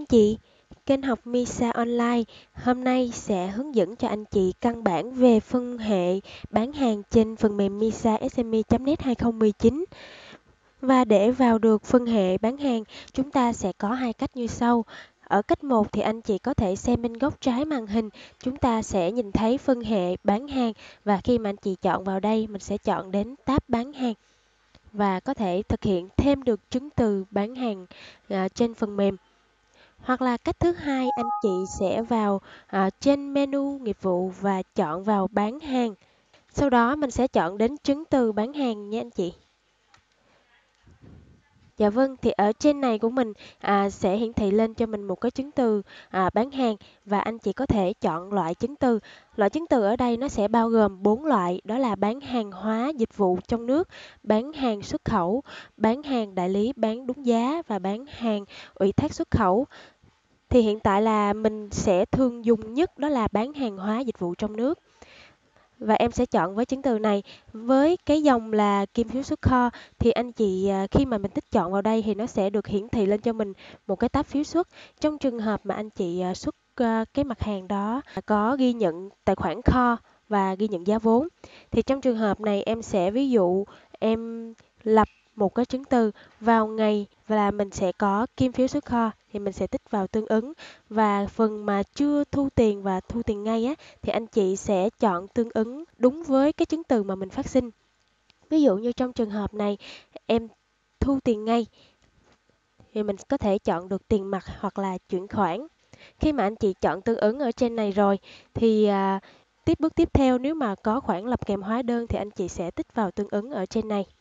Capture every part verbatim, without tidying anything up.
chị, kênh học MISA Online hôm nay sẽ hướng dẫn cho anh chị căn bản về phân hệ bán hàng trên phần mềm MISA S M E chấm net hai không một chín. Và để vào được phân hệ bán hàng, chúng ta sẽ có hai cách như sau. Ở cách một thì anh chị có thể xem bên góc trái màn hình, chúng ta sẽ nhìn thấy phân hệ bán hàng, và khi mà anh chị chọn vào đây, mình sẽ chọn đến tab bán hàng và có thể thực hiện thêm được chứng từ bán hàng à, trên phần mềm. Hoặc là cách thứ hai, anh chị sẽ vào à, trên menu nghiệp vụ và chọn vào bán hàng. Sau đó mình sẽ chọn đến chứng từ bán hàng nha anh chị. Dạ vâng, thì ở trên này của mình à, sẽ hiển thị lên cho mình một cái chứng từ à, bán hàng, và anh chị có thể chọn loại chứng từ. Loại chứng từ ở đây nó sẽ bao gồm bốn loại, đó là bán hàng hóa dịch vụ trong nước, bán hàng xuất khẩu, bán hàng đại lý bán đúng giá và bán hàng ủy thác xuất khẩu. Thì hiện tại là mình sẽ thường dùng nhất đó là bán hàng hóa dịch vụ trong nước. Và em sẽ chọn với chứng từ này. Với cái dòng là kim phiếu xuất kho thì anh chị à, khi mà mình tích chọn vào đây thì nó sẽ được hiển thị lên cho mình một cái tab phiếu xuất. Trong trường hợp mà anh chị à, xuất à, cái mặt hàng đó có ghi nhận tài khoản kho và ghi nhận giá vốn, thì trong trường hợp này em sẽ ví dụ em lập một cái chứng từ vào ngày và mình sẽ có kim phiếu xuất kho thì mình sẽ tích vào tương ứng, và phần mà chưa thu tiền và thu tiền ngay á thì anh chị sẽ chọn tương ứng đúng với cái chứng từ mà mình phát sinh. Ví dụ như trong trường hợp này em thu tiền ngay thì mình có thể chọn được tiền mặt hoặc là chuyển khoản. Khi mà anh chị chọn tương ứng ở trên này rồi thì à, tiếp bước tiếp theo, nếu mà có khoản lập kèm hóa đơn thì anh chị sẽ tích vào tương ứng ở trên này.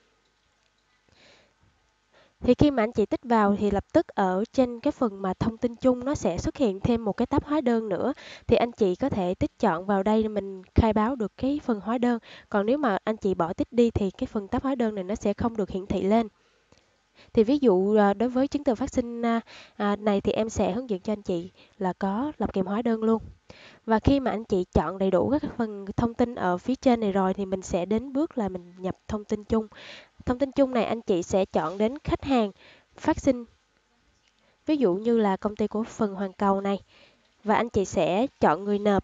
Thì khi mà anh chị tích vào thì lập tức ở trên cái phần mà thông tin chung nó sẽ xuất hiện thêm một cái tab hóa đơn nữa. Thì anh chị có thể tích chọn vào đây để mình khai báo được cái phần hóa đơn. Còn nếu mà anh chị bỏ tích đi thì cái phần tab hóa đơn này nó sẽ không được hiển thị lên. Thì ví dụ à, đối với chứng từ phát sinh à, à, này thì em sẽ hướng dẫn cho anh chị là có lập kèm hóa đơn luôn. Và khi mà anh chị chọn đầy đủ các phần thông tin ở phía trên này rồi thì mình sẽ đến bước là mình nhập thông tin chung. Thông tin chung này anh chị sẽ chọn đến khách hàng phát sinh, ví dụ như là công ty cổ phần Hoàn Cầu này, và anh chị sẽ chọn người nộp,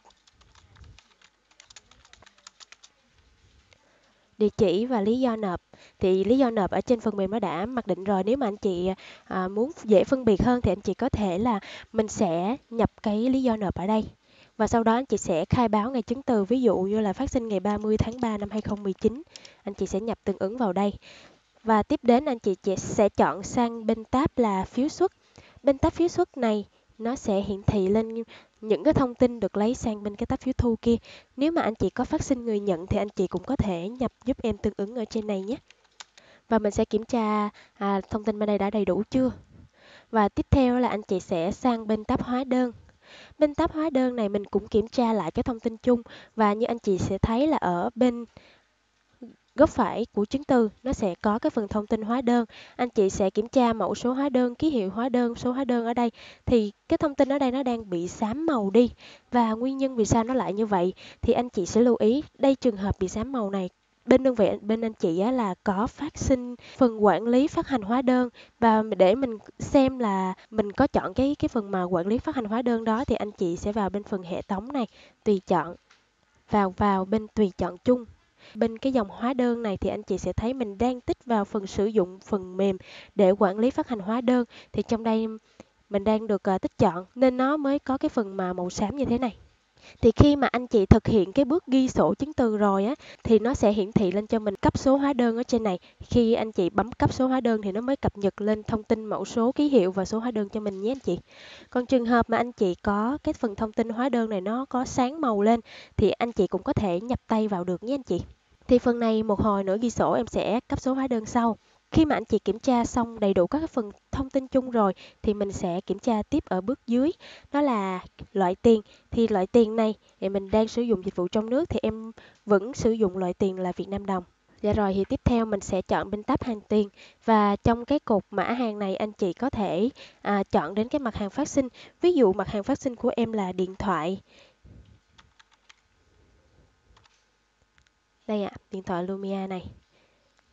địa chỉ và lý do nộp. Thì lý do nộp ở trên phần mềm nó đã mặc định rồi. Nếu mà anh chị à, muốn dễ phân biệt hơn thì anh chị có thể là mình sẽ nhập cái lý do nộp ở đây. Và sau đó anh chị sẽ khai báo ngày chứng từ, ví dụ như là phát sinh ngày ba mươi tháng ba năm hai không một chín. Anh chị sẽ nhập tương ứng vào đây. Và tiếp đến anh chị sẽ chọn sang bên tab là phiếu xuất. Bên tab phiếu xuất này nó sẽ hiển thị lên những cái thông tin được lấy sang bên cái tab phiếu thu kia. Nếu mà anh chị có phát sinh người nhận thì anh chị cũng có thể nhập giúp em tương ứng ở trên này nhé. Và mình sẽ kiểm tra à, thông tin bên đây đã đầy đủ chưa. Và tiếp theo là anh chị sẽ sang bên tab hóa đơn. Bên tab hóa đơn này mình cũng kiểm tra lại cái thông tin chung, và như anh chị sẽ thấy là ở bên góc phải của chứng từ nó sẽ có cái phần thông tin hóa đơn. Anh chị sẽ kiểm tra mẫu số hóa đơn, ký hiệu hóa đơn, số hóa đơn ở đây. Thì cái thông tin ở đây nó đang bị xám màu đi. Và nguyên nhân vì sao nó lại như vậy thì anh chị sẽ lưu ý. Đây trường hợp bị xám màu này, bên đơn vị bên anh chị á, là có phát sinh phần quản lý phát hành hóa đơn, và để mình xem là mình có chọn cái cái phần mà quản lý phát hành hóa đơn đó thì anh chị sẽ vào bên phần hệ thống này, tùy chọn, vào vào bên tùy chọn chung. Bên cái dòng hóa đơn này thì anh chị sẽ thấy mình đang tích vào phần sử dụng phần mềm để quản lý phát hành hóa đơn. Thì trong đây mình đang được uh, tích chọn nên nó mới có cái phần mà màu xám như thế này. Thì khi mà anh chị thực hiện cái bước ghi sổ chứng từ rồi á thì nó sẽ hiển thị lên cho mình cấp số hóa đơn ở trên này. Khi anh chị bấm cấp số hóa đơn thì nó mới cập nhật lên thông tin mẫu số, ký hiệu và số hóa đơn cho mình nhé anh chị. Còn trường hợp mà anh chị có cái phần thông tin hóa đơn này nó có sáng màu lên thì anh chị cũng có thể nhập tay vào được nhé anh chị. Thì phần này một hồi nữa ghi sổ em sẽ cấp số hóa đơn sau. Khi mà anh chị kiểm tra xong đầy đủ các phần thông tin chung rồi thì mình sẽ kiểm tra tiếp ở bước dưới, đó là loại tiền. Thì loại tiền này thì mình đang sử dụng dịch vụ trong nước thì em vẫn sử dụng loại tiền là Việt Nam đồng. Dạ rồi, thì tiếp theo mình sẽ chọn bên tab hàng tiền, và trong cái cột mã hàng này anh chị có thể à, chọn đến cái mặt hàng phát sinh. Ví dụ mặt hàng phát sinh của em là điện thoại. Đây ạ, à, điện thoại Lumia này.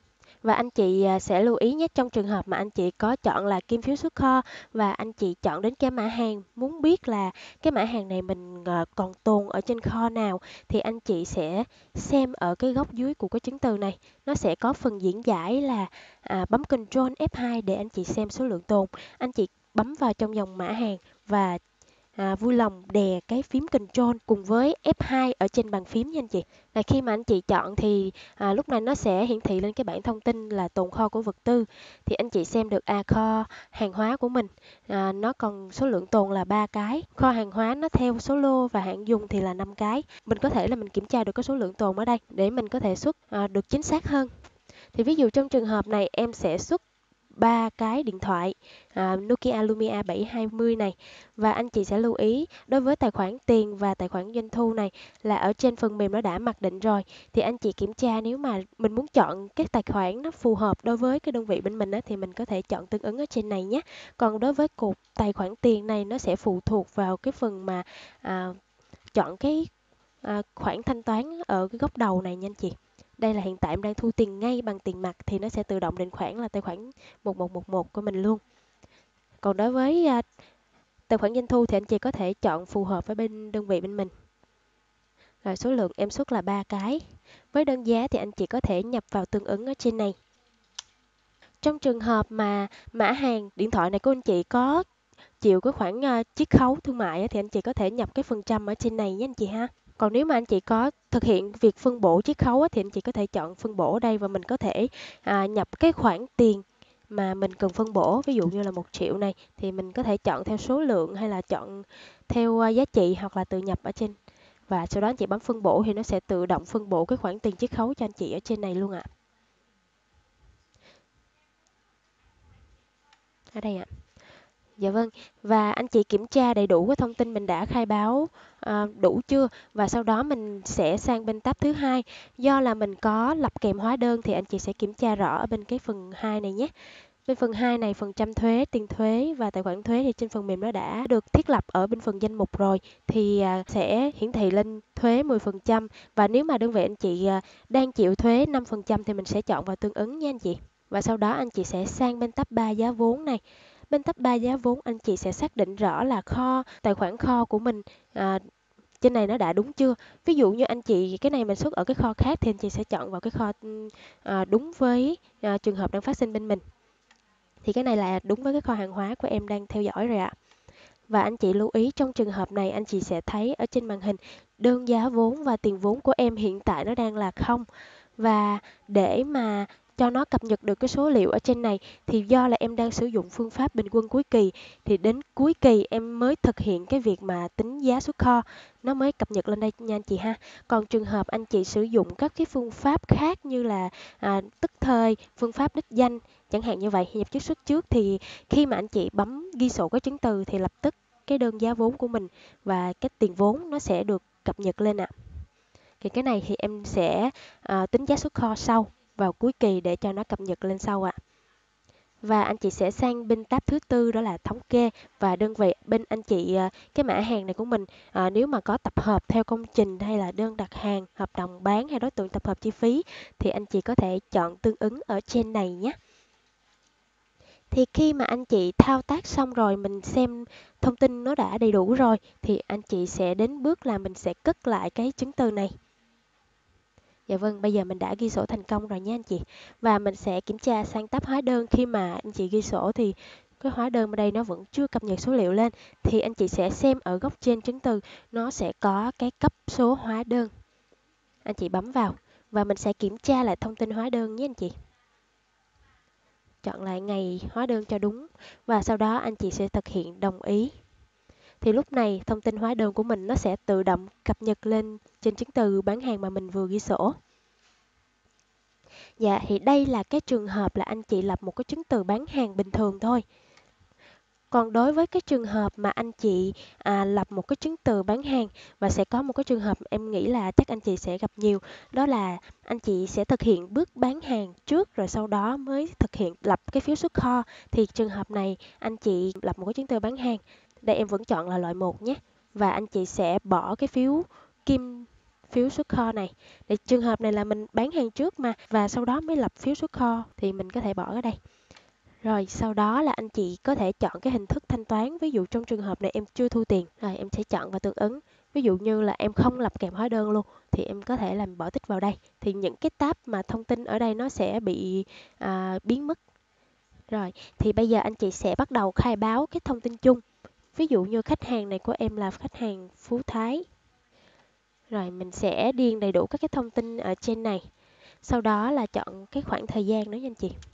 Và anh chị à, sẽ lưu ý nhé, trong trường hợp mà anh chị có chọn là kim phiếu xuất kho và anh chị chọn đến cái mã hàng, muốn biết là cái mã hàng này mình à, còn tồn ở trên kho nào, thì anh chị sẽ xem ở cái góc dưới của cái chứng từ này, nó sẽ có phần diễn giải là à, bấm Ctrl F hai để anh chị xem số lượng tồn. Anh chị bấm vào trong dòng mã hàng và à, vui lòng đè cái phím Ctrl cùng với F hai ở trên bàn phím nha anh chị. Và khi mà anh chị chọn thì à, lúc này nó sẽ hiển thị lên cái bảng thông tin là tồn kho của vật tư. Thì anh chị xem được à kho hàng hóa của mình à, nó còn số lượng tồn là ba cái. Kho hàng hóa nó theo số lô và hạn dùng thì là năm cái. Mình có thể là mình kiểm tra được cái số lượng tồn ở đây để mình có thể xuất à, được chính xác hơn. Thì ví dụ trong trường hợp này em sẽ xuất ba cái điện thoại à, Nokia Lumia bảy hai mươi này, và anh chị sẽ lưu ý đối với tài khoản tiền và tài khoản doanh thu này là ở trên phần mềm nó đã mặc định rồi, thì anh chị kiểm tra nếu mà mình muốn chọn cái tài khoản nó phù hợp đối với cái đơn vị bên mình á, thì mình có thể chọn tương ứng ở trên này nhé. Còn đối với cột tài khoản tiền này nó sẽ phụ thuộc vào cái phần mà à, chọn cái à, khoản thanh toán ở cái góc đầu này nha anh chị. Đây là hiện tại em đang thu tiền ngay bằng tiền mặt thì nó sẽ tự động định khoản là tài khoản một một một một của mình luôn. Còn đối với à, tài khoản doanh thu thì anh chị có thể chọn phù hợp với bên đơn vị bên mình. Rồi số lượng em xuất là ba cái. Với đơn giá thì anh chị có thể nhập vào tương ứng ở trên này. Trong trường hợp mà mã hàng điện thoại này của anh chị có chịu cái khoản uh, chiết khấu thương mại thì anh chị có thể nhập cái phần trăm ở trên này nhé anh chị ha. Còn nếu mà anh chị có thực hiện việc phân bổ chiết khấu thì anh chị có thể chọn phân bổ ở đây và mình có thể à, nhập cái khoản tiền mà mình cần phân bổ, ví dụ như là một triệu này thì mình có thể chọn theo số lượng hay là chọn theo uh, giá trị hoặc là tự nhập ở trên, và sau đó anh chị bấm phân bổ thì nó sẽ tự động phân bổ cái khoản tiền chiết khấu cho anh chị ở trên này luôn ạ. À. Ở đây ạ. À. Dạ vâng, và anh chị kiểm tra đầy đủ cái thông tin mình đã khai báo à, đủ chưa, và sau đó mình sẽ sang bên tab thứ hai. Do là mình có lập kèm hóa đơn thì anh chị sẽ kiểm tra rõ ở bên cái phần hai này nhé. Bên phần hai này, phần trăm thuế, tiền thuế và tài khoản thuế thì trên phần mềm nó đã được thiết lập ở bên phần danh mục rồi, thì à, sẽ hiển thị lên thuế mười phần trăm, và nếu mà đơn vị anh chị à, đang chịu thuế năm phần trăm thì mình sẽ chọn vào tương ứng nha anh chị. Và sau đó anh chị sẽ sang bên tab ba giá vốn này. Bên tab ba giá vốn anh chị sẽ xác định rõ là kho, tài khoản kho của mình à, trên này nó đã đúng chưa. Ví dụ như anh chị cái này mình xuất ở cái kho khác thì anh chị sẽ chọn vào cái kho à, đúng với à, trường hợp đang phát sinh bên mình. Thì cái này là đúng với cái kho hàng hóa của em đang theo dõi rồi ạ. Và anh chị lưu ý trong trường hợp này anh chị sẽ thấy ở trên màn hình đơn giá vốn và tiền vốn của em hiện tại nó đang là không. Và để mà cho nó cập nhật được cái số liệu ở trên này thì do là em đang sử dụng phương pháp bình quân cuối kỳ, thì đến cuối kỳ em mới thực hiện cái việc mà tính giá xuất kho, nó mới cập nhật lên đây nha anh chị ha. Còn trường hợp anh chị sử dụng các cái phương pháp khác như là à, tức thời, phương pháp đích danh chẳng hạn như vậy, nhập chiết xuất trước, thì khi mà anh chị bấm ghi sổ cái chứng từ thì lập tức cái đơn giá vốn của mình và cái tiền vốn nó sẽ được cập nhật lên ạ. À. Thì cái này thì em sẽ à, tính giá xuất kho sau vào cuối kỳ để cho nó cập nhật lên sau ạ. À. Và anh chị sẽ sang bên tab thứ tư, đó là thống kê, và đơn vị bên anh chị cái mã hàng này của mình à, nếu mà có tập hợp theo công trình hay là đơn đặt hàng, hợp đồng bán hay đối tượng tập hợp chi phí thì anh chị có thể chọn tương ứng ở trên này nhé. Thì khi mà anh chị thao tác xong rồi, mình xem thông tin nó đã đầy đủ rồi thì anh chị sẽ đến bước là mình sẽ cất lại cái chứng từ này. Dạ vâng, bây giờ mình đã ghi sổ thành công rồi nhé anh chị. Và mình sẽ kiểm tra sang tab hóa đơn. Khi mà anh chị ghi sổ thì cái hóa đơn ở đây nó vẫn chưa cập nhật số liệu lên, thì anh chị sẽ xem ở góc trên chứng từ nó sẽ có cái cấp số hóa đơn. Anh chị bấm vào và mình sẽ kiểm tra lại thông tin hóa đơn nhé anh chị. Chọn lại ngày hóa đơn cho đúng và sau đó anh chị sẽ thực hiện đồng ý. Thì lúc này thông tin hóa đơn của mình nó sẽ tự động cập nhật lên trên chứng từ bán hàng mà mình vừa ghi sổ. Dạ, thì đây là cái trường hợp là anh chị lập một cái chứng từ bán hàng bình thường thôi. Còn đối với cái trường hợp mà anh chị à, lập một cái chứng từ bán hàng, và sẽ có một cái trường hợp em nghĩ là chắc anh chị sẽ gặp nhiều, đó là anh chị sẽ thực hiện bước bán hàng trước rồi sau đó mới thực hiện lập cái phiếu xuất kho. Thì trường hợp này anh chị lập một cái chứng từ bán hàng, đây em vẫn chọn là loại một nhé, và anh chị sẽ bỏ cái phiếu kim phiếu xuất kho này. Để trường hợp này là mình bán hàng trước mà, và sau đó mới lập phiếu xuất kho thì mình có thể bỏ ở đây. Rồi sau đó là anh chị có thể chọn cái hình thức thanh toán. Ví dụ trong trường hợp này em chưa thu tiền, rồi em sẽ chọn và tương ứng. Ví dụ như là em không lập kèm hóa đơn luôn thì em có thể làm bỏ tích vào đây. Thì những cái tab mà thông tin ở đây nó sẽ bị à, biến mất. Rồi thì bây giờ anh chị sẽ bắt đầu khai báo cái thông tin chung. Ví dụ như khách hàng này của em là khách hàng Phú Thái. Rồi mình sẽ điền đầy đủ các cái thông tin ở trên này. Sau đó là chọn cái khoảng thời gian nữa nha anh chị.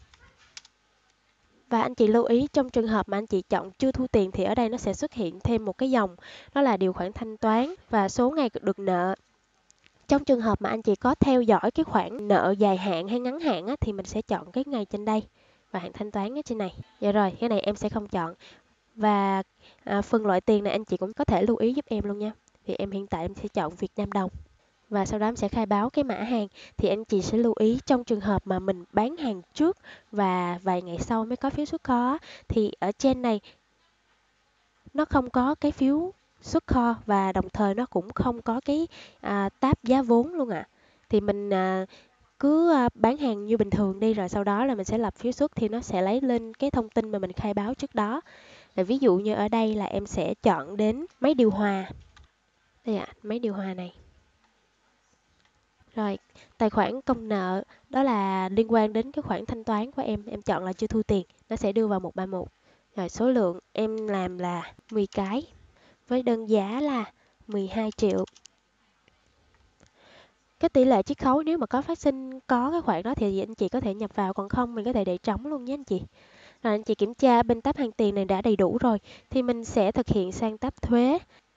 Và anh chị lưu ý trong trường hợp mà anh chị chọn chưa thu tiền thì ở đây nó sẽ xuất hiện thêm một cái dòng, đó là điều khoản thanh toán và số ngày được nợ. Trong trường hợp mà anh chị có theo dõi cái khoản nợ dài hạn hay ngắn hạn á, thì mình sẽ chọn cái ngày trên đây và hạn thanh toán ở trên này. Dạ rồi, cái này em sẽ không chọn. Và à, phần loại tiền này anh chị cũng có thể lưu ý giúp em luôn nha. Thì em hiện tại em sẽ chọn Việt Nam đồng. Và sau đó em sẽ khai báo cái mã hàng. Thì anh chị sẽ lưu ý trong trường hợp mà mình bán hàng trước và vài ngày sau mới có phiếu xuất kho thì ở trên này nó không có cái phiếu xuất kho và đồng thời nó cũng không có cái à, tab giá vốn luôn ạ. À. Thì mình à, cứ à, bán hàng như bình thường đi, rồi sau đó là mình sẽ lập phiếu xuất thì nó sẽ lấy lên cái thông tin mà mình khai báo trước đó. Rồi ví dụ như ở đây là em sẽ chọn đến máy điều hòa. Đây ạ, à, máy điều hòa này. Rồi, tài khoản công nợ đó là liên quan đến cái khoản thanh toán của em, em chọn là chưa thu tiền, nó sẽ đưa vào một ba một. Rồi số lượng em làm là mười cái với đơn giá là mười hai triệu. Cái tỷ lệ chiết khấu nếu mà có phát sinh có cái khoản đó thì anh chị có thể nhập vào, còn không mình có thể để trống luôn nhé anh chị. Rồi anh chị kiểm tra bên tab hàng tiền này đã đầy đủ rồi thì mình sẽ thực hiện sang tab thuế.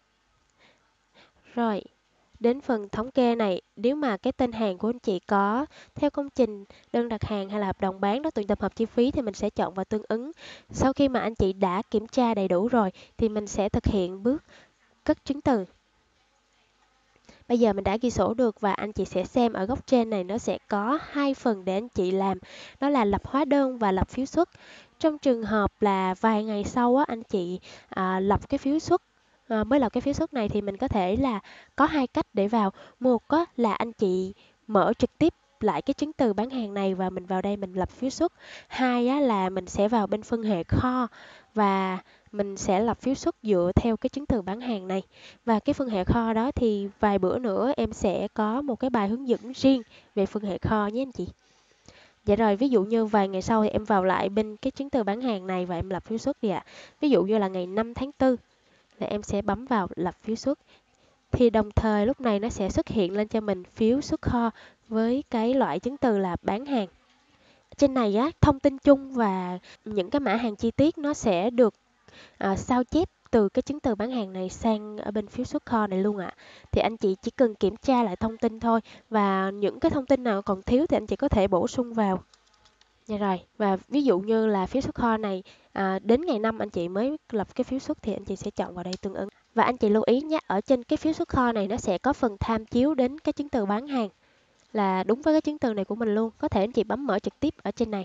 Rồi, đến phần thống kê này, nếu mà cái tên hàng của anh chị có theo công trình, đơn đặt hàng hay là hợp đồng bán đó tự tập hợp chi phí thì mình sẽ chọn vào tương ứng. Sau khi mà anh chị đã kiểm tra đầy đủ rồi thì mình sẽ thực hiện bước cất chứng từ. Bây giờ mình đã ghi sổ được và anh chị sẽ xem ở góc trên này nó sẽ có hai phần để anh chị làm, đó là lập hóa đơn và lập phiếu xuất. Trong trường hợp là vài ngày sau á, anh chị à, lập cái phiếu xuất à, mới lập cái phiếu xuất này thì mình có thể là có hai cách để vào. Một á, là anh chị mở trực tiếp lại cái chứng từ bán hàng này và mình vào đây mình lập phiếu xuất. Hai á, là mình sẽ vào bên phân hệ kho và mình sẽ lập phiếu xuất dựa theo cái chứng từ bán hàng này. Và cái phân hệ kho đó thì vài bữa nữa em sẽ có một cái bài hướng dẫn riêng về phân hệ kho nhé anh chị. Dạ rồi, ví dụ như vài ngày sau thì em vào lại bên cái chứng từ bán hàng này và em lập phiếu xuất đi ạ. Ví dụ như là ngày năm tháng tư là em sẽ bấm vào lập phiếu xuất. Thì đồng thời lúc này nó sẽ xuất hiện lên cho mình phiếu xuất kho với cái loại chứng từ là bán hàng. Trên này á, thông tin chung và những cái mã hàng chi tiết nó sẽ được à, sao chép từ cái chứng từ bán hàng này sang ở bên phiếu xuất kho này luôn ạ. À. Thì anh chị chỉ cần kiểm tra lại thông tin thôi và những cái thông tin nào còn thiếu thì anh chị có thể bổ sung vào. Dạ rồi, và ví dụ như là phiếu xuất kho này à, đến ngày năm anh chị mới lập cái phiếu xuất thì anh chị sẽ chọn vào đây tương ứng. Và anh chị lưu ý nhé, ở trên cái phiếu xuất kho này nó sẽ có phần tham chiếu đến cái chứng từ bán hàng là đúng với cái chứng từ này của mình luôn. Có thể anh chị bấm mở trực tiếp ở trên này.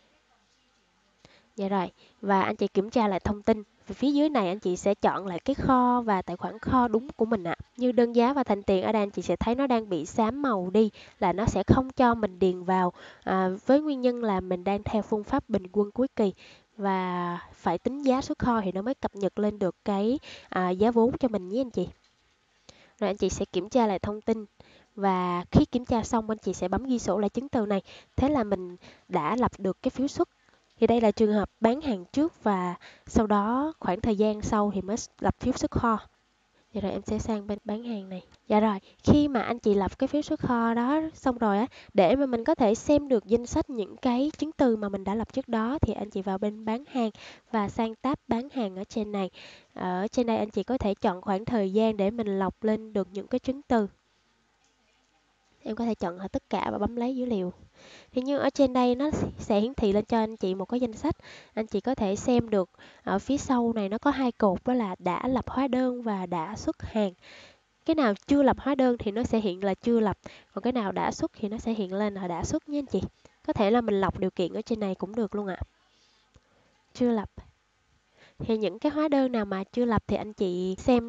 Dạ rồi, và anh chị kiểm tra lại thông tin. Về phía dưới này anh chị sẽ chọn lại cái kho và tài khoản kho đúng của mình ạ. À. Như đơn giá và thành tiền ở đây anh chị sẽ thấy nó đang bị xám màu đi, là nó sẽ không cho mình điền vào à, với nguyên nhân là mình đang theo phương pháp bình quân cuối kỳ và phải tính giá xuất kho thì nó mới cập nhật lên được cái à, giá vốn cho mình nhé anh chị. Rồi anh chị sẽ kiểm tra lại thông tin và khi kiểm tra xong anh chị sẽ bấm ghi sổ lại chứng từ này. Thế là mình đã lập được cái phiếu xuất. Thì đây là trường hợp bán hàng trước và sau đó khoảng thời gian sau thì mới lập phiếu xuất kho. Dạ rồi em sẽ sang bên bán hàng này. Dạ rồi, khi mà anh chị lập cái phiếu xuất kho đó xong rồi á, để mà mình có thể xem được danh sách những cái chứng từ mà mình đã lập trước đó thì anh chị vào bên bán hàng và sang tab bán hàng ở trên này. Ở trên đây anh chị có thể chọn khoảng thời gian để mình lọc lên được những cái chứng từ. Em có thể chọn hết tất cả và bấm lấy dữ liệu. Thì như ở trên đây nó sẽ hiển thị lên cho anh chị một cái danh sách. Anh chị có thể xem được ở phía sau này nó có hai cột, đó là đã lập hóa đơn và đã xuất hàng. Cái nào chưa lập hóa đơn thì nó sẽ hiện là chưa lập, còn cái nào đã xuất thì nó sẽ hiện lên là đã xuất nha anh chị. Có thể là mình lọc điều kiện ở trên này cũng được luôn ạ. À. Chưa lập. Thì những cái hóa đơn nào mà chưa lập thì anh chị xem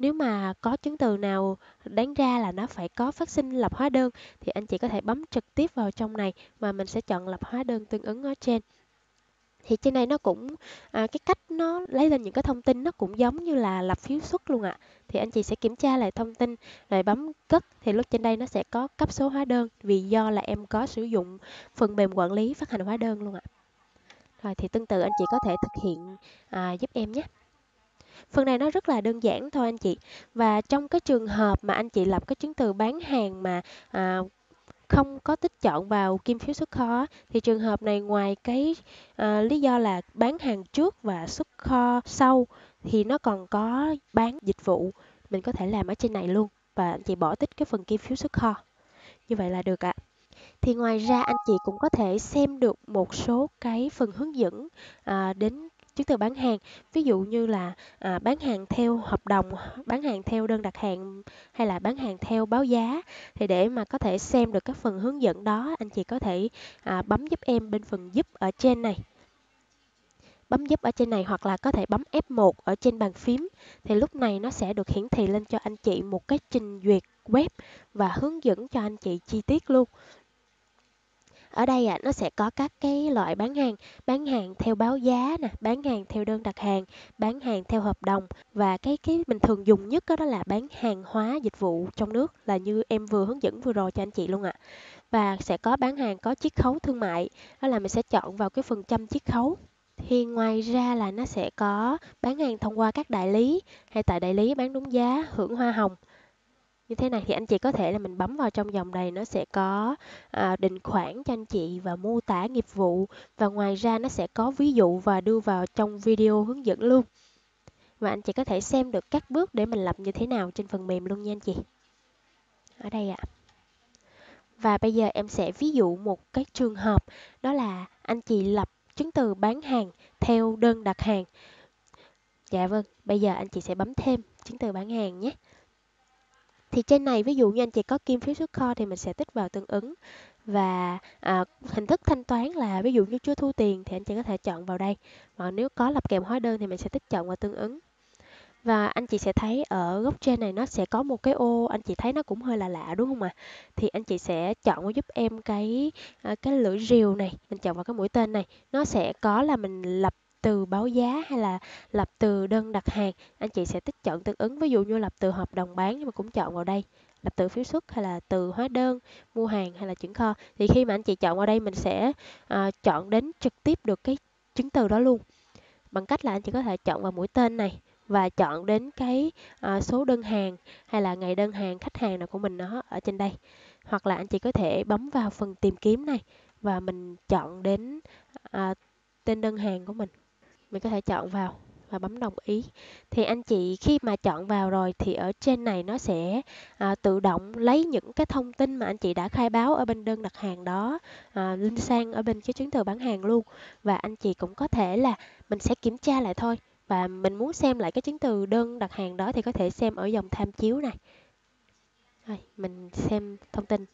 Nếu mà có chứng từ nào đáng ra là nó phải có phát sinh lập hóa đơn thì anh chị có thể bấm trực tiếp vào trong này và mình sẽ chọn lập hóa đơn tương ứng ở trên. Thì trên này nó cũng à, cái cách nó lấy lên những cái thông tin nó cũng giống như là lập phiếu xuất luôn ạ. Thì anh chị sẽ kiểm tra lại thông tin rồi bấm cất, thì lúc trên đây nó sẽ có cấp số hóa đơn vì do là em có sử dụng phần mềm quản lý phát hành hóa đơn luôn ạ. Rồi thì tương tự anh chị có thể thực hiện à, giúp em nhé. Phần này nó rất là đơn giản thôi anh chị. Và trong cái trường hợp mà anh chị lập cái chứng từ bán hàng mà à, không có tích chọn vào kim phiếu xuất kho thì trường hợp này ngoài cái à, lý do là bán hàng trước và xuất kho sau thì nó còn có bán dịch vụ, mình có thể làm ở trên này luôn và anh chị bỏ tích cái phần kim phiếu xuất kho như vậy là được ạ. Thì ngoài ra anh chị cũng có thể xem được một số cái phần hướng dẫn à, đến chứng từ bán hàng, ví dụ như là à, bán hàng theo hợp đồng, bán hàng theo đơn đặt hàng hay là bán hàng theo báo giá. Thì để mà có thể xem được các phần hướng dẫn đó, anh chị có thể à, bấm giúp em bên phần giúp ở trên này, bấm giúp ở trên này hoặc là có thể bấm ép một ở trên bàn phím, thì lúc này nó sẽ được hiển thị lên cho anh chị một cái trình duyệt web và hướng dẫn cho anh chị chi tiết luôn. Ở đây ạ, à, nó sẽ có các cái loại bán hàng, bán hàng theo báo giá nè, bán hàng theo đơn đặt hàng, bán hàng theo hợp đồng và cái cái mình thường dùng nhất đó, đó là bán hàng hóa dịch vụ trong nước là như em vừa hướng dẫn vừa rồi cho anh chị luôn ạ. À. Và sẽ có bán hàng có chiết khấu thương mại, đó là mình sẽ chọn vào cái phần trăm chiết khấu. Thì ngoài ra là nó sẽ có bán hàng thông qua các đại lý hay tại đại lý bán đúng giá hưởng hoa hồng. Như thế này thì anh chị có thể là mình bấm vào trong dòng này, nó sẽ có à, định khoản cho anh chị và mô tả nghiệp vụ, và ngoài ra nó sẽ có ví dụ và đưa vào trong video hướng dẫn luôn. Và anh chị có thể xem được các bước để mình lập như thế nào trên phần mềm luôn nha anh chị. Ở đây ạ. À. Và bây giờ em sẽ ví dụ một cái trường hợp, đó là anh chị lập chứng từ bán hàng theo đơn đặt hàng. Dạ vâng, bây giờ anh chị sẽ bấm thêm chứng từ bán hàng nhé. Thì trên này ví dụ như anh chị có kim phiếu xuất kho thì mình sẽ tích vào tương ứng, và à, hình thức thanh toán là ví dụ như chưa thu tiền thì anh chị có thể chọn vào đây, và nếu có lập kèm hóa đơn thì mình sẽ tích chọn vào tương ứng. Và anh chị sẽ thấy ở góc trên này nó sẽ có một cái ô, anh chị thấy nó cũng hơi là lạ đúng không ạ? À? Thì anh chị sẽ chọn giúp em cái à, cái lưỡi rìu này, mình chọn vào cái mũi tên này, nó sẽ có là mình lập từ báo giá hay là lập từ đơn đặt hàng, anh chị sẽ tích chọn tương ứng, ví dụ như lập từ hợp đồng bán nhưng mà cũng chọn vào đây, lập từ phiếu xuất hay là từ hóa đơn mua hàng hay là chuyển kho. Thì khi mà anh chị chọn vào đây mình sẽ à, chọn đến trực tiếp được cái chứng từ đó luôn, bằng cách là anh chị có thể chọn vào mũi tên này và chọn đến cái à, số đơn hàng hay là ngày đơn hàng khách hàng nào của mình nó ở trên đây, hoặc là anh chị có thể bấm vào phần tìm kiếm này và mình chọn đến à, tên đơn hàng của mình, mình có thể chọn vào và bấm đồng ý. Thì anh chị khi mà chọn vào rồi thì ở trên này nó sẽ à, tự động lấy những cái thông tin mà anh chị đã khai báo ở bên đơn đặt hàng đó à, linh sang ở bên cái chứng từ bán hàng luôn. Và anh chị cũng có thể là mình sẽ kiểm tra lại thôi, và mình muốn xem lại cái chứng từ đơn đặt hàng đó thì có thể xem ở dòng tham chiếu này. Rồi, mình xem thông tin.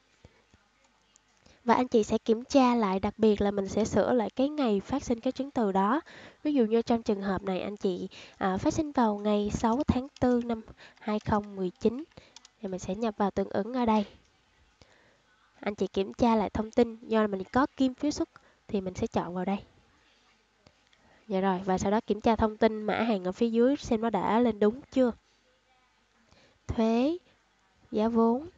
Và anh chị sẽ kiểm tra lại, đặc biệt là mình sẽ sửa lại cái ngày phát sinh cái chứng từ đó. Ví dụ như trong trường hợp này anh chị à, phát sinh vào ngày sáu tháng tư năm hai không một chín thì mình sẽ nhập vào tương ứng ở đây. Anh chị kiểm tra lại thông tin, do là mình có kim phiếu xuất thì mình sẽ chọn vào đây. Dạ rồi, và sau đó kiểm tra thông tin mã hàng ở phía dưới xem nó đã lên đúng chưa. Thuế, giá vốn.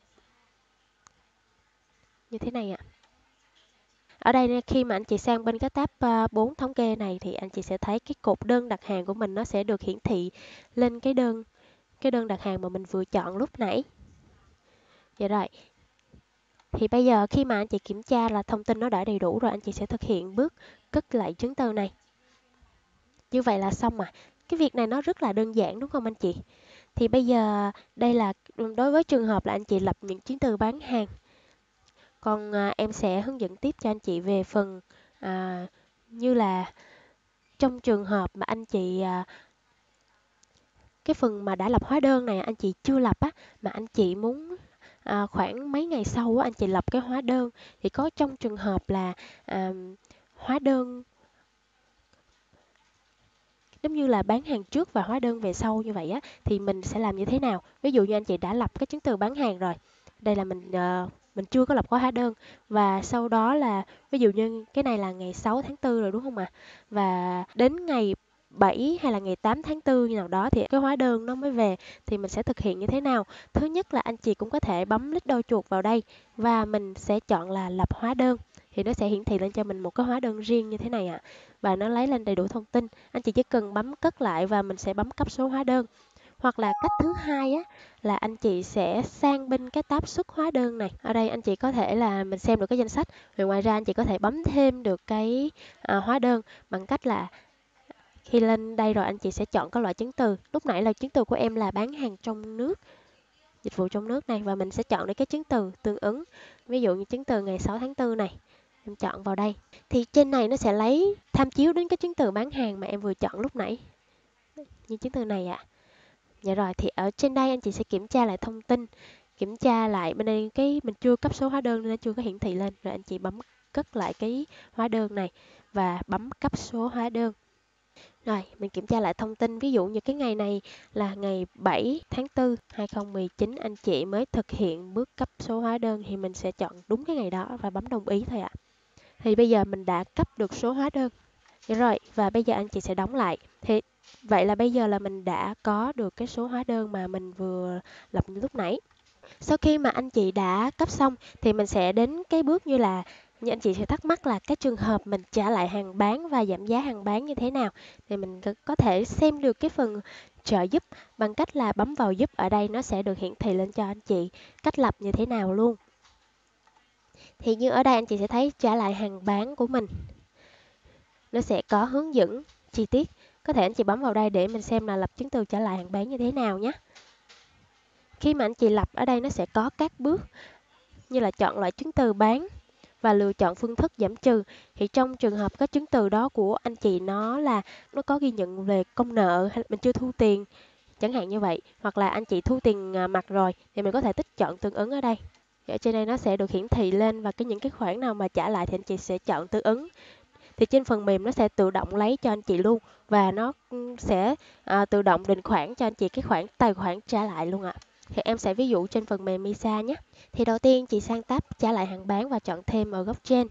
Như thế này ạ. Ở đây khi mà anh chị sang bên cái tab bốn thống kê này thì anh chị sẽ thấy cái cột đơn đặt hàng của mình nó sẽ được hiển thị lên cái đơn cái đơn đặt hàng mà mình vừa chọn lúc nãy. Vậy rồi. Thì bây giờ khi mà anh chị kiểm tra là thông tin nó đã đầy đủ rồi, anh chị sẽ thực hiện bước cất lại chứng từ này. Như vậy là xong mà. Cái việc này nó rất là đơn giản đúng không anh chị? Thì bây giờ đây là đối với trường hợp là anh chị lập những chứng từ bán hàng. Còn à, em sẽ hướng dẫn tiếp cho anh chị về phần à, như là trong trường hợp mà anh chị à, cái phần mà đã lập hóa đơn này anh chị chưa lập á, mà anh chị muốn à, khoảng mấy ngày sau á, anh chị lập cái hóa đơn, thì có trong trường hợp là à, hóa đơn giống như là bán hàng trước và hóa đơn về sau như vậy á, thì mình sẽ làm như thế nào? Ví dụ như anh chị đã lập cái chứng từ bán hàng rồi, đây là mình ờ, mình chưa có lập có hóa đơn, và sau đó là ví dụ như cái này là ngày sáu tháng tư rồi đúng không ạ? Và đến ngày bảy hay là ngày tám tháng tư như nào đó thì cái hóa đơn nó mới về, thì mình sẽ thực hiện như thế nào? Thứ nhất là anh chị cũng có thể bấm lít đôi chuột vào đây và mình sẽ chọn là lập hóa đơn, thì nó sẽ hiển thị lên cho mình một cái hóa đơn riêng như thế này ạ. Và nó lấy lên đầy đủ thông tin. Anh chị chỉ cần bấm cất lại và mình sẽ bấm cấp số hóa đơn. Hoặc là cách thứ hai á, là anh chị sẽ sang bên cái tab xuất hóa đơn này. Ở đây anh chị có thể là mình xem được cái danh sách. Rồi ngoài ra anh chị có thể bấm thêm được cái à, hóa đơn bằng cách là khi lên đây rồi anh chị sẽ chọn các loại chứng từ. Lúc nãy là chứng từ của em là bán hàng trong nước, dịch vụ trong nước này, và mình sẽ chọn được cái chứng từ tương ứng. Ví dụ như chứng từ ngày sáu tháng tư này, em chọn vào đây. Thì trên này nó sẽ lấy tham chiếu đến cái chứng từ bán hàng mà em vừa chọn lúc nãy. Như chứng từ này ạ. À. Dạ rồi, thì ở trên đây anh chị sẽ kiểm tra lại thông tin, kiểm tra lại bên đây cái mình chưa cấp số hóa đơn nên nó chưa có hiển thị lên, rồi anh chị bấm cất lại cái hóa đơn này và bấm cấp số hóa đơn. Rồi, mình kiểm tra lại thông tin, ví dụ như cái ngày này là ngày bảy tháng tư hai không một chín anh chị mới thực hiện bước cấp số hóa đơn, thì mình sẽ chọn đúng cái ngày đó và bấm đồng ý thôi ạ. Thì bây giờ mình đã cấp được số hóa đơn. Dạ rồi, và bây giờ anh chị sẽ đóng lại. Thì vậy là bây giờ là mình đã có được cái số hóa đơn mà mình vừa lập lúc nãy. Sau khi mà anh chị đã cấp xong thì mình sẽ đến cái bước như là, như anh chị sẽ thắc mắc là cái trường hợp mình trả lại hàng bán và giảm giá hàng bán như thế nào. Thì mình có thể xem được cái phần trợ giúp bằng cách là bấm vào giúp, ở đây nó sẽ được hiển thị lên cho anh chị cách lập như thế nào luôn. Thì như ở đây anh chị sẽ thấy trả lại hàng bán của mình, nó sẽ có hướng dẫn chi tiết. Có thể anh chị bấm vào đây để mình xem là lập chứng từ trả lại hàng bán như thế nào nhé. Khi mà anh chị lập ở đây nó sẽ có các bước như là chọn loại chứng từ bán và lựa chọn phương thức giảm trừ. Thì trong trường hợp cái chứng từ đó của anh chị nó là nó có ghi nhận về công nợ hay là mình chưa thu tiền chẳng hạn như vậy, hoặc là anh chị thu tiền mặt rồi thì mình có thể tích chọn tương ứng ở đây. Ở trên đây nó sẽ được hiển thị lên, và cái những cái khoản nào mà trả lại thì anh chị sẽ chọn tương ứng. Thì trên phần mềm nó sẽ tự động lấy cho anh chị luôn, và nó sẽ à, tự động định khoản cho anh chị cái khoản tài khoản trả lại luôn ạ. À. Thì em sẽ ví dụ trên phần mềm Misa nhé. Thì đầu tiên chị sang tab trả lại hàng bán và chọn thêm ở góc trên.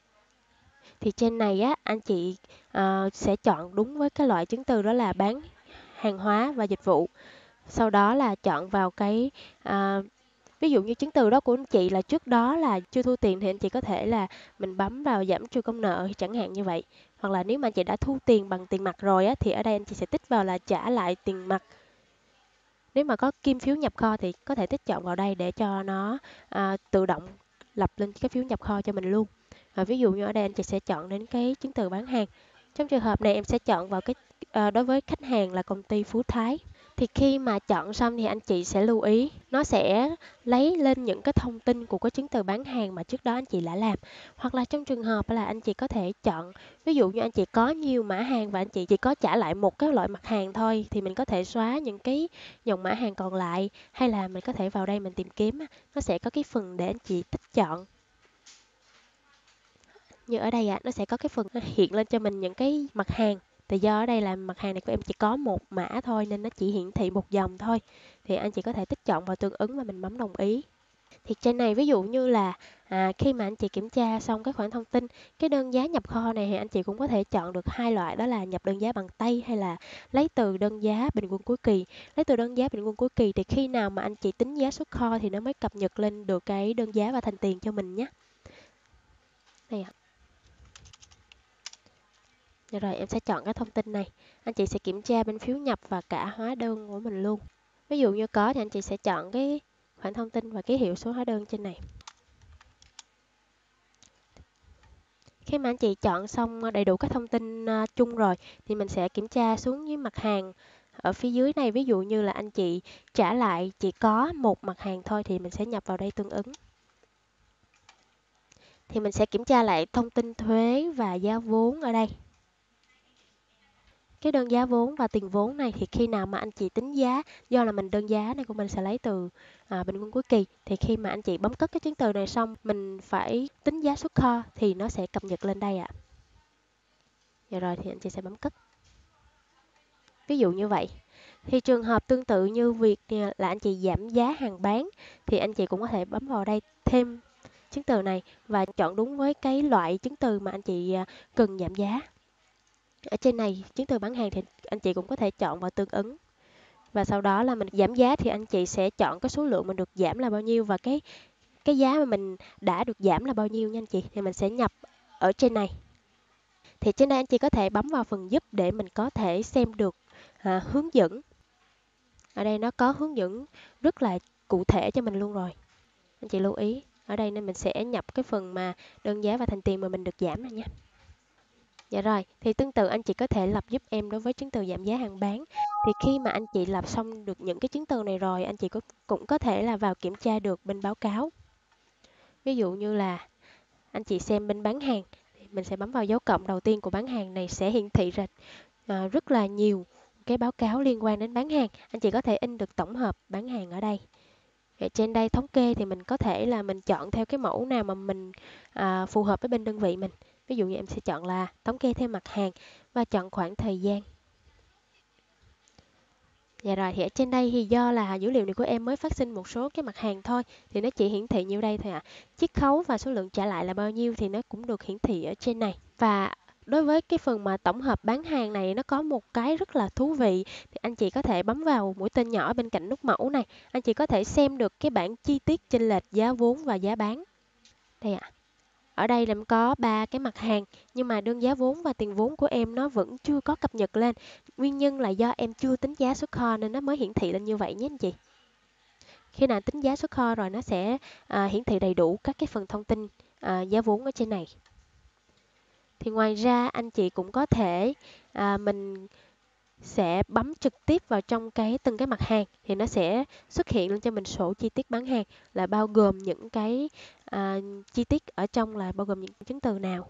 Thì trên này á anh chị à, sẽ chọn đúng với cái loại chứng từ đó là bán hàng hóa và dịch vụ. Sau đó là chọn vào cái à, ví dụ như chứng từ đó của anh chị là trước đó là chưa thu tiền thì anh chị có thể là mình bấm vào giảm trừ công nợ chẳng hạn như vậy. Hoặc là nếu mà anh chị đã thu tiền bằng tiền mặt rồi á, thì ở đây anh chị sẽ tích vào là trả lại tiền mặt. Nếu mà có kim phiếu nhập kho thì có thể tích chọn vào đây để cho nó à, tự động lập lên cái phiếu nhập kho cho mình luôn. Và ví dụ như ở đây anh chị sẽ chọn đến cái chứng từ bán hàng. Trong trường hợp này em sẽ chọn vào cái à, đối với khách hàng là công ty Phú Thái. Thì khi mà chọn xong thì anh chị sẽ lưu ý nó sẽ lấy lên những cái thông tin của cái chứng từ bán hàng mà trước đó anh chị đã làm. Hoặc là trong trường hợp là anh chị có thể chọn, ví dụ như anh chị có nhiều mã hàng và anh chị chỉ có trả lại một cái loại mặt hàng thôi, thì mình có thể xóa những cái dòng mã hàng còn lại, hay là mình có thể vào đây mình tìm kiếm, nó sẽ có cái phần để anh chị tích chọn. Như ở đây ạ, à, nó sẽ có cái phần hiện lên cho mình những cái mặt hàng. Thì do ở đây là mặt hàng này của em chỉ có một mã thôi nên nó chỉ hiển thị một dòng thôi. Thì anh chị có thể tích chọn vào tương ứng và mình bấm đồng ý. Thì trên này ví dụ như là à, khi mà anh chị kiểm tra xong cái khoản thông tin, cái đơn giá nhập kho này thì anh chị cũng có thể chọn được hai loại, đó là nhập đơn giá bằng tay hay là lấy từ đơn giá bình quân cuối kỳ. Lấy từ đơn giá bình quân cuối kỳ thì khi nào mà anh chị tính giá xuất kho thì nó mới cập nhật lên được cái đơn giá và thành tiền cho mình nhé. Đây ạ. Rồi em sẽ chọn cái thông tin này. Anh chị sẽ kiểm tra bên phiếu nhập và cả hóa đơn của mình luôn. Ví dụ như có thì anh chị sẽ chọn cái khoản thông tin và ký hiệu số hóa đơn trên này. Khi mà anh chị chọn xong đầy đủ các thông tin chung rồi thì mình sẽ kiểm tra xuống với mặt hàng ở phía dưới này. Ví dụ như là anh chị trả lại chỉ có một mặt hàng thôi thì mình sẽ nhập vào đây tương ứng. Thì mình sẽ kiểm tra lại thông tin thuế và giá vốn ở đây. Cái đơn giá vốn và tiền vốn này thì khi nào mà anh chị tính giá, do là mình đơn giá này của mình sẽ lấy từ à, bình quân cuối kỳ, thì khi mà anh chị bấm cất cái chứng từ này xong mình phải tính giá xuất kho thì nó sẽ cập nhật lên đây ạ. À. Rồi thì anh chị sẽ bấm cất. Ví dụ như vậy. Thì trường hợp tương tự như việc à, là anh chị giảm giá hàng bán thì anh chị cũng có thể bấm vào đây thêm chứng từ này và chọn đúng với cái loại chứng từ mà anh chị à, cần giảm giá. Ở trên này chứng từ bán hàng thì anh chị cũng có thể chọn vào tương ứng. Và sau đó là mình giảm giá thì anh chị sẽ chọn cái số lượng mình được giảm là bao nhiêu và cái cái giá mà mình đã được giảm là bao nhiêu nha anh chị. Thì mình sẽ nhập ở trên này. Thì trên đây anh chị có thể bấm vào phần giúp để mình có thể xem được à, hướng dẫn. Ở đây nó có hướng dẫn rất là cụ thể cho mình luôn rồi. Anh chị lưu ý. Ở đây nên mình sẽ nhập cái phần mà đơn giá và thành tiền mà mình được giảm này nha. Dạ rồi, thì tương tự anh chị có thể lập giúp em đối với chứng từ giảm giá hàng bán. Thì khi mà anh chị lập xong được những cái chứng từ này rồi, anh chị có, cũng có thể là vào kiểm tra được bên báo cáo. Ví dụ như là anh chị xem bên bán hàng, thì mình sẽ bấm vào dấu cộng đầu tiên của bán hàng này sẽ hiển thị ra à, rất là nhiều cái báo cáo liên quan đến bán hàng. Anh chị có thể in được tổng hợp bán hàng ở đây. Ở trên đây thống kê thì mình có thể là mình chọn theo cái mẫu nào mà mình à, phù hợp với bên đơn vị mình. Ví dụ như em sẽ chọn là thống kê theo mặt hàng và chọn khoảng thời gian. Dạ rồi, thì ở trên đây thì do là dữ liệu này của em mới phát sinh một số cái mặt hàng thôi thì nó chỉ hiển thị nhiêu đây thôi ạ. À. Chiết khấu và số lượng trả lại là bao nhiêu thì nó cũng được hiển thị ở trên này. Và đối với cái phần mà tổng hợp bán hàng này nó có một cái rất là thú vị thì anh chị có thể bấm vào mũi tên nhỏ bên cạnh nút mẫu này. Anh chị có thể xem được cái bảng chi tiết chênh lệch giá vốn và giá bán. Đây ạ. À. Ở đây là em có ba cái mặt hàng nhưng mà đơn giá vốn và tiền vốn của em nó vẫn chưa có cập nhật lên. Nguyên nhân là do em chưa tính giá xuất kho nên nó mới hiển thị lên như vậy nhé anh chị. Khi nào tính giá xuất kho rồi nó sẽ à, hiển thị đầy đủ các cái phần thông tin à, giá vốn ở trên này. Thì ngoài ra anh chị cũng có thể à, mình sẽ bấm trực tiếp vào trong cái từng cái mặt hàng thì nó sẽ xuất hiện lên cho mình sổ chi tiết bán hàng là bao gồm những cái à, chi tiết ở trong là bao gồm những chứng từ nào.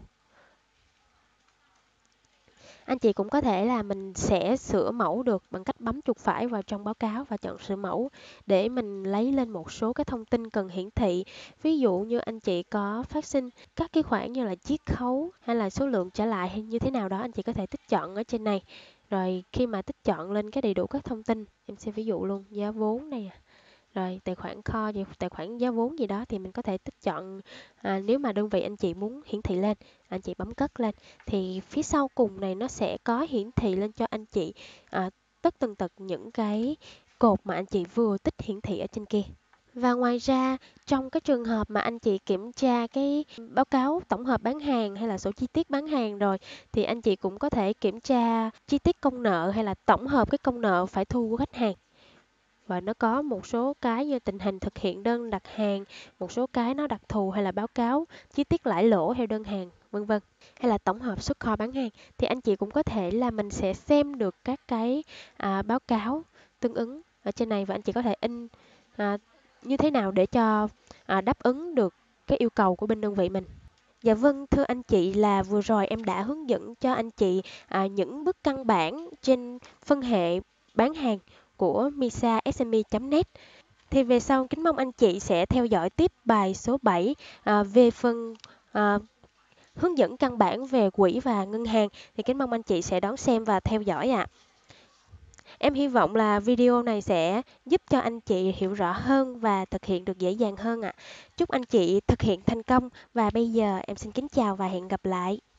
Anh chị cũng có thể là mình sẽ sửa mẫu được bằng cách bấm chuột phải vào trong báo cáo và chọn sửa mẫu để mình lấy lên một số cái thông tin cần hiển thị. Ví dụ như anh chị có phát sinh các cái khoản như là chiết khấu hay là số lượng trả lại hay như thế nào đó anh chị có thể tích chọn ở trên này. Rồi khi mà tích chọn lên cái đầy đủ các thông tin, em sẽ ví dụ luôn giá vốn này, rồi tài khoản kho gì tài khoản giá vốn gì đó thì mình có thể tích chọn à, nếu mà đơn vị anh chị muốn hiển thị lên anh chị bấm cất lên thì phía sau cùng này nó sẽ có hiển thị lên cho anh chị à, tất tần tật những cái cột mà anh chị vừa tích hiển thị ở trên kia. Và ngoài ra trong cái trường hợp mà anh chị kiểm tra cái báo cáo tổng hợp bán hàng hay là sổ chi tiết bán hàng rồi thì anh chị cũng có thể kiểm tra chi tiết công nợ hay là tổng hợp cái công nợ phải thu của khách hàng. Và nó có một số cái như tình hình thực hiện đơn đặt hàng, một số cái nó đặc thù hay là báo cáo chi tiết lãi lỗ theo đơn hàng, vân vân. Hay là tổng hợp xuất kho bán hàng thì anh chị cũng có thể là mình sẽ xem được các cái à, báo cáo tương ứng ở trên này và anh chị có thể in à, như thế nào để cho à, đáp ứng được cái yêu cầu của bên đơn vị mình. Dạ vâng, thưa anh chị là vừa rồi em đã hướng dẫn cho anh chị à, những bước căn bản trên phân hệ bán hàng của misa ét em e chấm net. Thì về sau kính mong anh chị sẽ theo dõi tiếp bài số bảy à, về phần à, hướng dẫn căn bản về quỹ và ngân hàng. Thì kính mong anh chị sẽ đón xem và theo dõi ạ. À. Em hy vọng là video này sẽ giúp cho anh chị hiểu rõ hơn và thực hiện được dễ dàng hơn ạ. À. Chúc anh chị thực hiện thành công và bây giờ em xin kính chào và hẹn gặp lại.